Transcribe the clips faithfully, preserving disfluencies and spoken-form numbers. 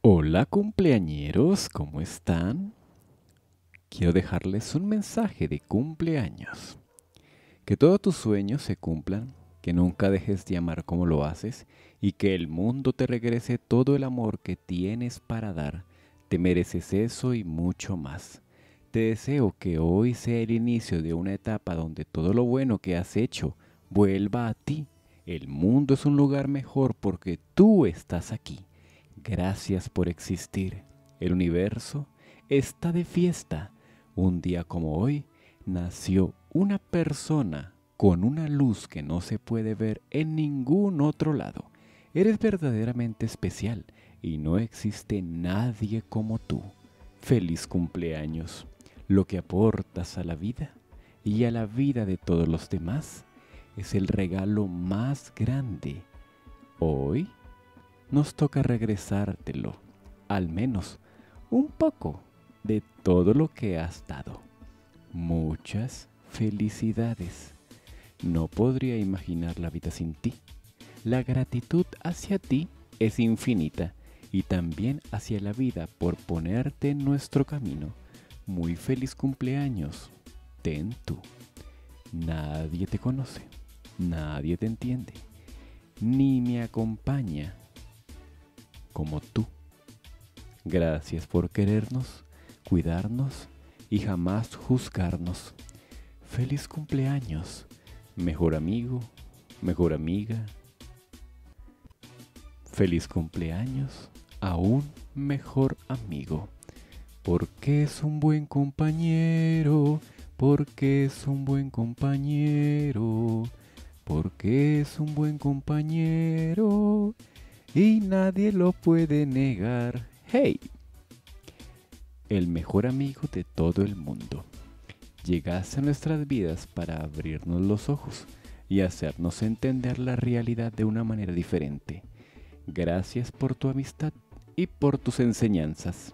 Hola cumpleañeros, ¿cómo están? Quiero dejarles un mensaje de cumpleaños. Que todos tus sueños se cumplan, que nunca dejes de amar como lo haces y que el mundo te regrese todo el amor que tienes para dar. Te mereces eso y mucho más. Te deseo que hoy sea el inicio de una etapa donde todo lo bueno que has hecho vuelva a ti. El mundo es un lugar mejor porque tú estás aquí. Gracias por existir. El universo está de fiesta. Un día como hoy nació una persona con una luz que no se puede ver en ningún otro lado. Eres verdaderamente especial y no existe nadie como tú. Feliz cumpleaños. Lo que aportas a la vida y a la vida de todos los demás es el regalo más grande. Hoy nos toca regresártelo, al menos un poco de todo lo que has dado. Muchas felicidades. No podría imaginar la vida sin ti. La gratitud hacia ti es infinita y también hacia la vida por ponerte en nuestro camino. Muy feliz cumpleaños. Ten tú. Nadie te conoce, nadie te entiende, ni me acompaña como tú. Gracias por querernos, cuidarnos y jamás juzgarnos. Feliz cumpleaños, mejor amigo, mejor amiga. Feliz cumpleaños a un mejor amigo. Porque es un buen compañero, porque es un buen compañero, porque es un buen compañero y nadie lo puede negar. ¡Hey! El mejor amigo de todo el mundo. Llegaste a nuestras vidas para abrirnos los ojos y hacernos entender la realidad de una manera diferente. Gracias por tu amistad y por tus enseñanzas.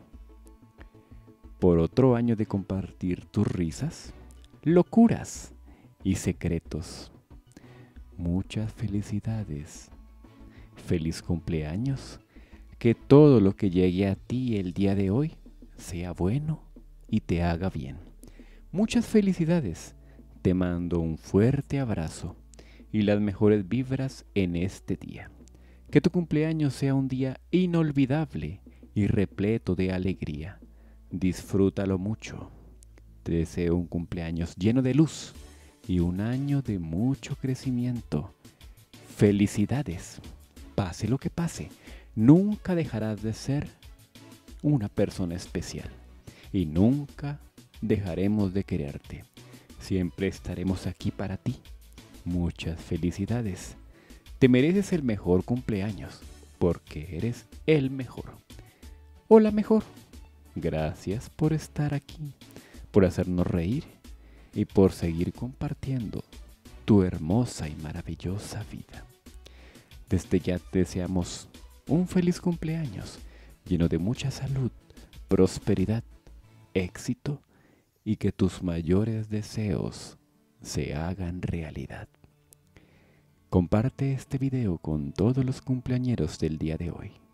Por otro año de compartir tus risas, locuras y secretos. Muchas felicidades. Feliz cumpleaños. Que todo lo que llegue a ti el día de hoy sea bueno y te haga bien. Muchas felicidades. Te mando un fuerte abrazo y las mejores vibras en este día. Que tu cumpleaños sea un día inolvidable y repleto de alegría. Disfrútalo mucho. Te deseo un cumpleaños lleno de luz y un año de mucho crecimiento. Felicidades. Pase lo que pase, nunca dejarás de ser una persona especial y nunca dejaremos de quererte. Siempre estaremos aquí para ti. Muchas felicidades. Te mereces el mejor cumpleaños porque eres el mejor o la mejor. Gracias por estar aquí, por hacernos reír y por seguir compartiendo tu hermosa y maravillosa vida. Desde ya te deseamos un feliz cumpleaños lleno de mucha salud, prosperidad, éxito y que tus mayores deseos se hagan realidad. Comparte este video con todos los cumpleañeros del día de hoy.